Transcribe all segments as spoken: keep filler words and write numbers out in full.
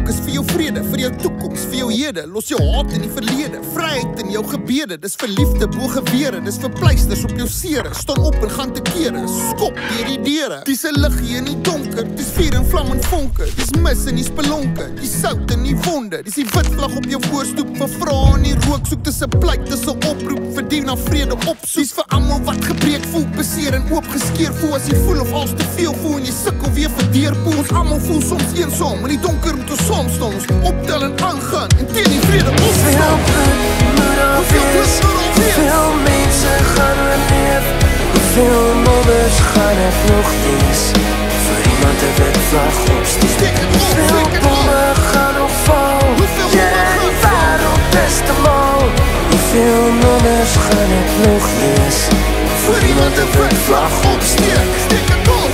fokus vir jou vrede, vir jou toekoms, vir jou hede. Los jou haat in die verlede, vryheid in jou gebede. Dis vir liefde bo gewere, dis vir pleisters op jou sere. Staan op en gaan te kere, skop deur die deure. Dis 'n lig hier in die donker, dis vuur en vlam en vonke. Dis mis in die spelonke, die sout in die wonde. Dis die wit vlag op jou voorstoep, vir vrae in die rook. Soek dis 'n plek, dis 'n oproep, vir die na vrede opsoek. Dis vir almal wat gebreek voel, beseer en oopgeskeer voel. As jy voel of als te veel voel en jy sukkel weer vir deurpoel. Ons almal voel soms eensaam, in die donker moet ons saam staan. Ons optel en aangaan, en teen die vrede opstaan. Hoeveel bloed moet al wees? Hoeveel mense gaan oorleef? Hoeveel moeders gaan het nog wees? Vir iemand 'n wit vlag opsteek. Hoeveel bomme gaan nog val? Ja, die wêreld is te mal. Hoeveel moeders gaan het nog wees? Vir iemand 'n wit vlag opsteek. Steek het op!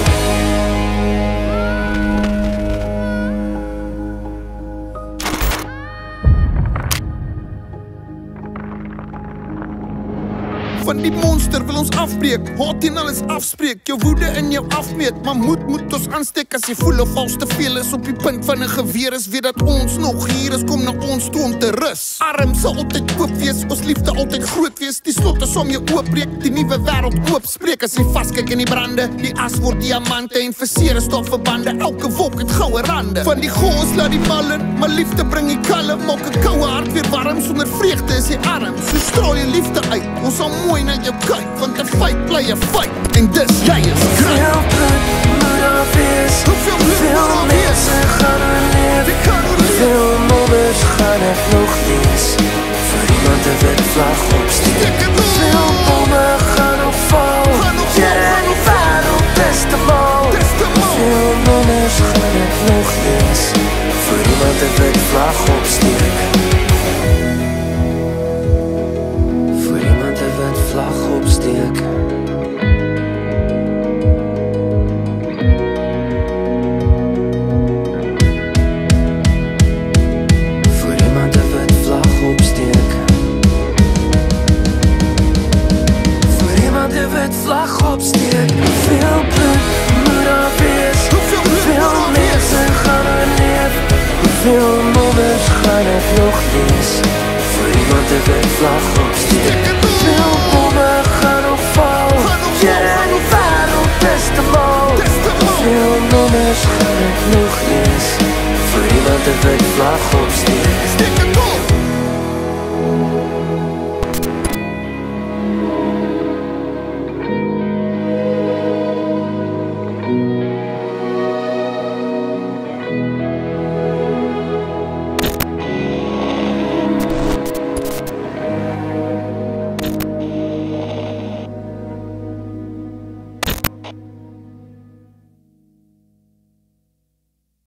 Van die monster wil ons afbreek, haat en alles afspreek, jou woede in jou afmeet, maar moed moet ons aansteek. As jy voel of als te veel is op die punt van 'n geweer is, weet dat ons nog hier is, kom na ons toe om te rus. Arm sal altyd oop wees, ons liefde altyd groot wees, die slotte som jou oopbreek, die nuwe wêreld oopspreek. As jy vaskyk in die brande, die as word diamante en verseer stof verbande, elke wolk het goue rande. Van die goos laat die ballen, maar liefde bring die kalm, maak 'n koue hart weer warm, sonder vreugde is jy arm. So straal jy liefde uit, ons sal mooi na jou kyk, want 'n feit bly 'n feit, en dis jy is great. Hoeveel bloed moet al wees? Hoeveel bloed moet al wees? Mense gaan oorleef? Wie kan oorleef? Hoeveel moeders gaan het nog wees? Vir iemand 'n wit vlag opsteek. Hoeveel bomme gaan nog val? Ja, die wêreld is te mal. Hoeveel moeders gaan het nog wees? Vir iemand 'n wit vlag opsteek. Vlag opsteek. Voor iemand 'n wit vlag opsteek. Voor iemand 'n wit vlag opsteek. Hoeveel bloed moet al wees? Hoeveel mense gaan oorleef? Hoeveel moeders gaan het nog wees? Voor iemand 'n wit vlag opsteek. Hoeveel bomme gaan nog val? Ja, die wêreld is te mal. Hoeveel moeders gaan het nog wees? Voor iemand 'n wit vlag opsteek.